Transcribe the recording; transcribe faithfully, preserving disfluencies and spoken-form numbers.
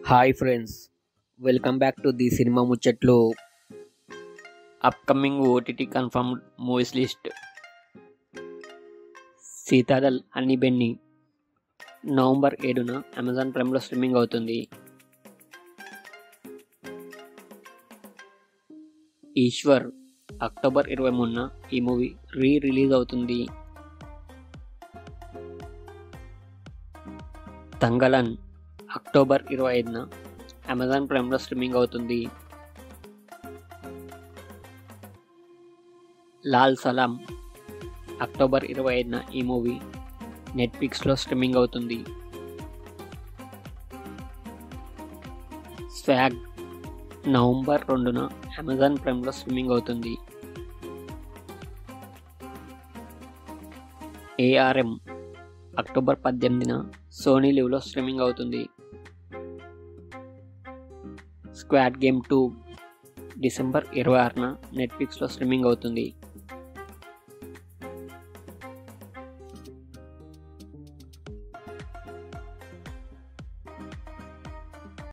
Hi friends, welcome back to the cinema ముచ్చట్లు. Upcoming OTT confirmed movies list. Citadel honey bunny November ఏడున Amazon ప్రైమ్లో streaming అవుతుంది. Eshwar October ఇరవై మూడున ఈ మూవీ రీ రిలీజ్ అవుతుంది. తంగలన్ అక్టోబర్ ఇరవై ఐదున అమెజాన్ ప్రైమ్లో స్ట్రీమింగ్ అవుతుంది. లాల్ సలాం అక్టోబర్ ఇరవై ఐదున ఈ మూవీ నెట్ఫ్లిక్స్లో స్ట్రీమింగ్ అవుతుంది. స్వాగ్ నవంబర్ రెండున అమెజాన్ ప్రైమ్లో స్ట్రీమింగ్ అవుతుంది. ఏఆర్ఎం అక్టోబర్ పద్దెనిమిదిన సోనీ లివ్లో స్ట్రీమింగ్ అవుతుంది. స్క్వాడ్ గేమ్ టూ డిసెంబర్ ఇరవై ఆరున నెట్ఫ్లిక్స్లో స్ట్రీమింగ్ అవుతుంది.